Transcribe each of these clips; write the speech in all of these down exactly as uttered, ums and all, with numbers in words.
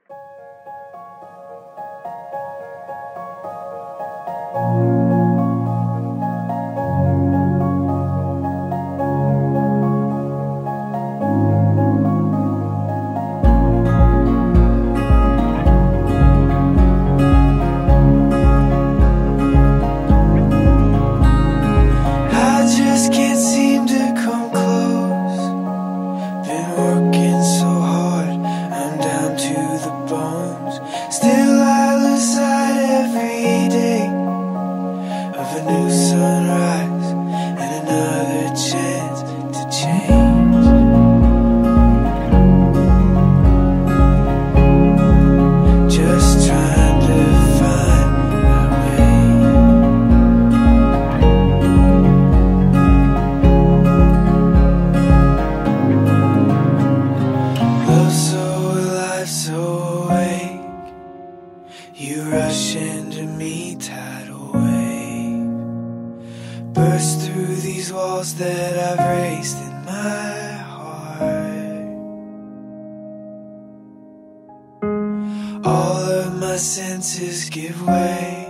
Still I lose sight every day of a new sunrise and another chance to change. Just trying to find my way. Love so alive, so awake. You rush into me, tidal wave. Burst through these walls that I've raised in my heart. All of my senses give way.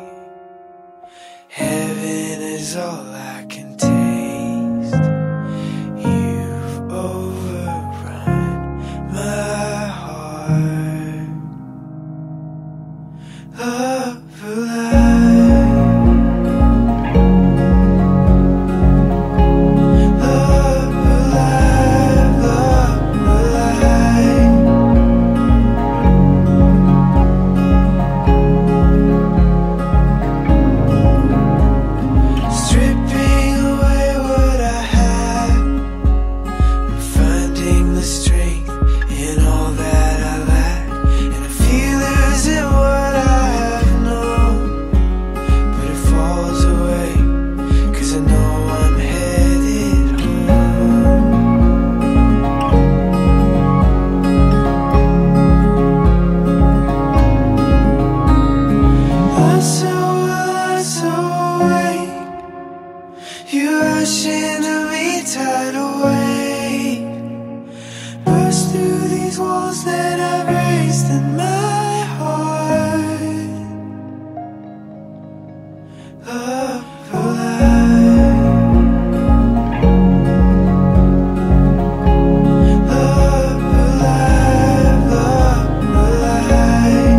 Heaven is all I can taste. You've overrun my heart. Love alive, love alive, love alive. Stripping away what I had, I'm finding the strength in all that I lack, and I feel losing what I you rush into me, tidal wave. Burst through these walls that I've raised in my heart. Love alive, love alive, love alive.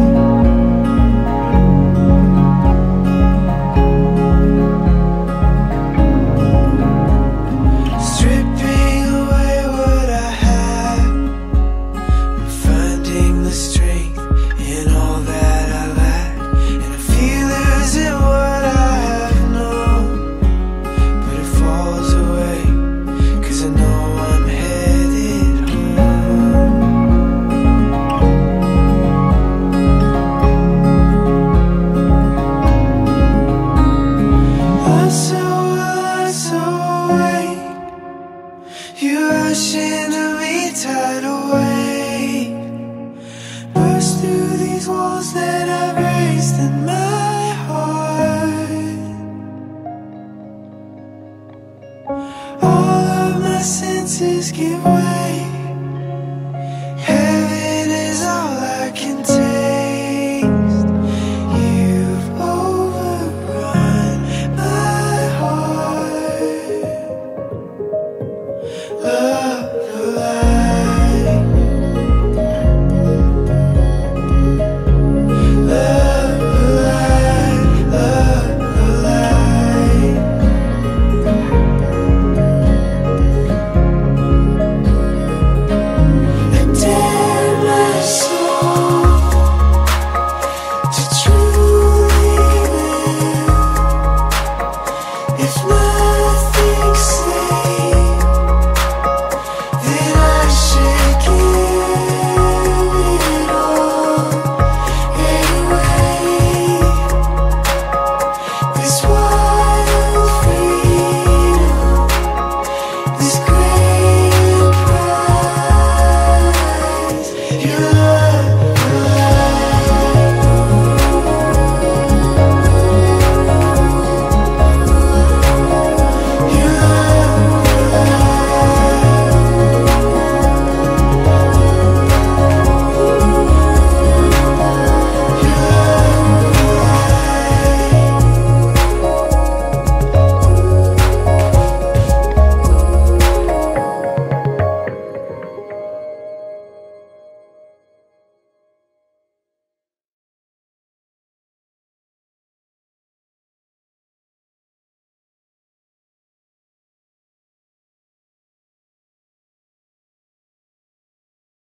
You rush into me, tidal wave. Burst through these walls that I've raised in my heart. All of my senses give way.